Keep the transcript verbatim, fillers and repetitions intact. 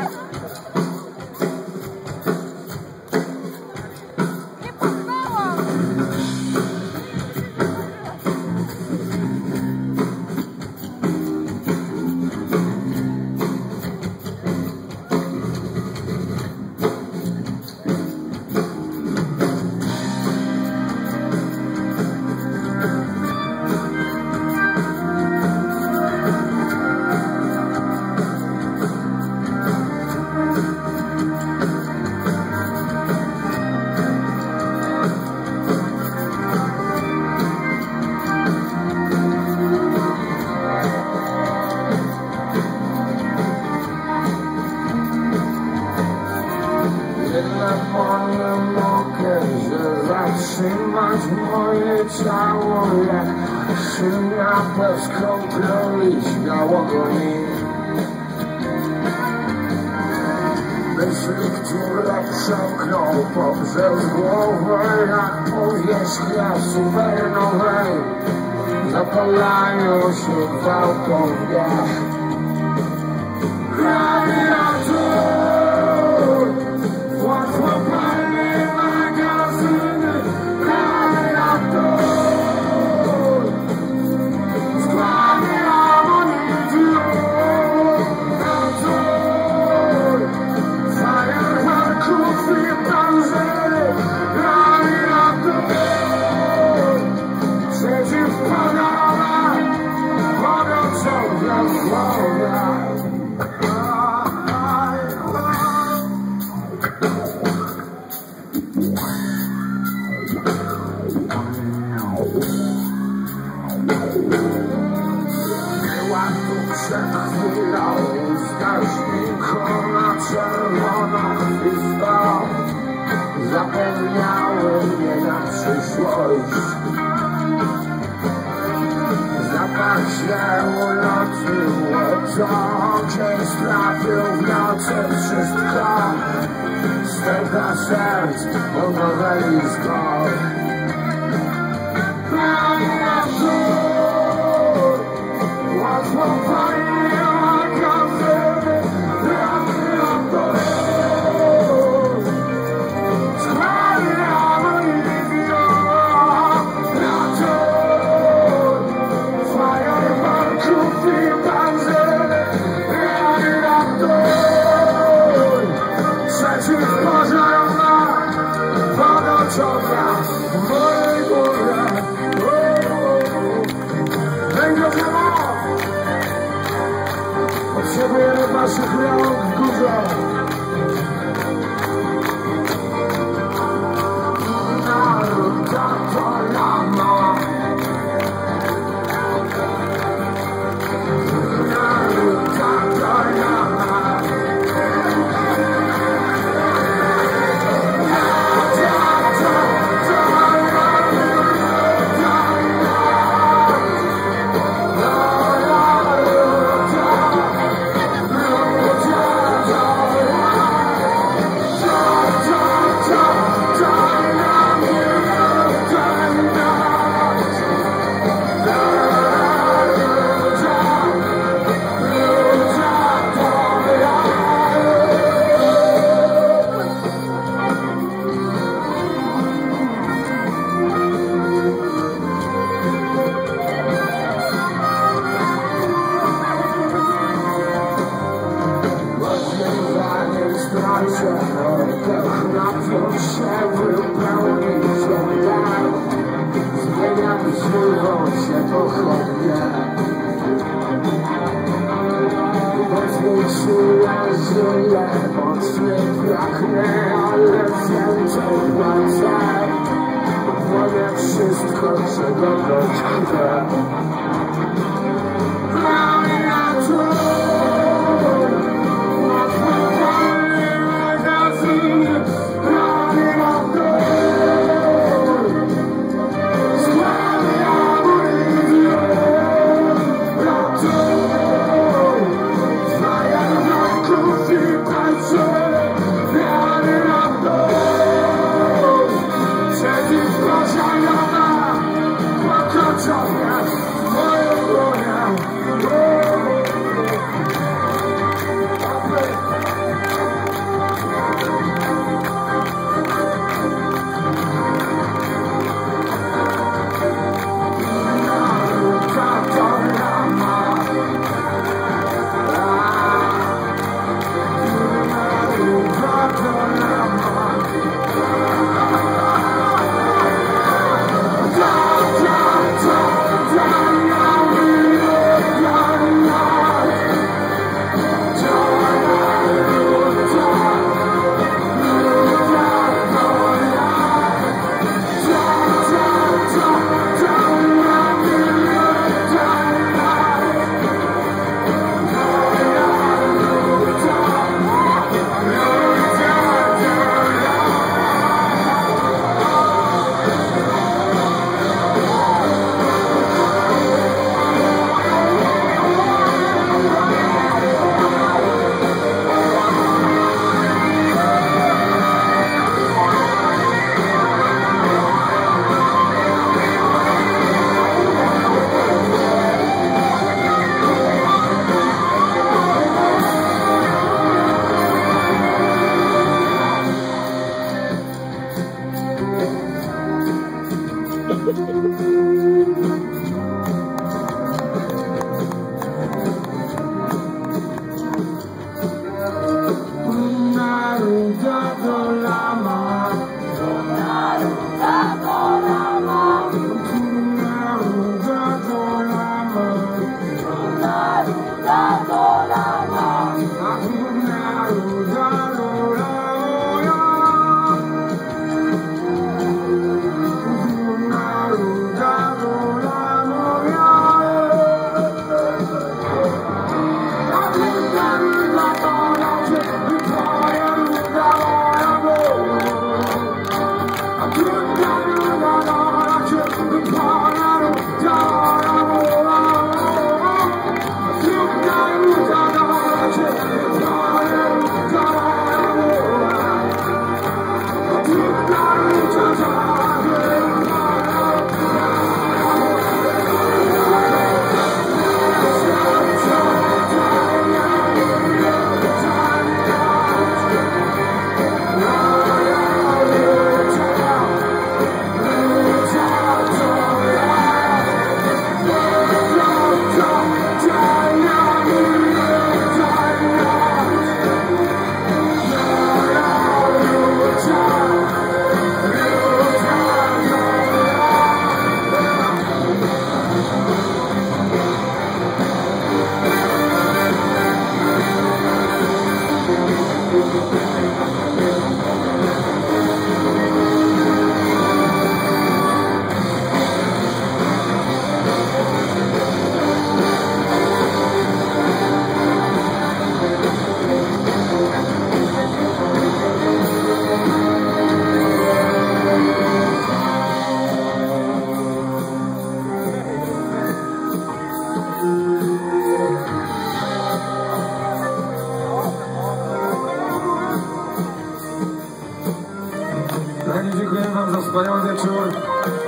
Zatrzymać moje ciało, jak szyna bez kontroli śmiałego mi. Myśli, które przemkną poprzez głowę, jak powierzchnia suwerenowej, zapalają się gwałtownie. Radiator, łatwopalny magazyn. Radiator, składy amunicji. Radiator, fajerwerków i panzery. Radiator, przeciwpożarowa, wodociągła chłodna. Była tu przed chwilą wskaźnikom na czerwoną krwisto. Zapewniały mnie na przyszłość. Zapach się uloczyło, to orkiestra pił w nocy wszystko. Z tego serc odnowelisko. Łatwopalny magazyn. Radiator, składy amunicji. Radiator, fajerwerków i panzery. Radiator, przeciwpożarowa, wodociągła w mojej górze. Węgorzewo, potrzebujemy waszych rąk w górze. Naród katolano, naród katolano. Żyję, mocniej braknie, ale więcej płacę. Wolę wszystko, czego dość chcę. Radiator, łatwopalny magazyn. Radiator, składy amunicji. Radiator, fajerwerków i panzery. Radiator, przeciwpożarowa, wodociągła w mojej Dziękuję wam za wspaniały wieczór.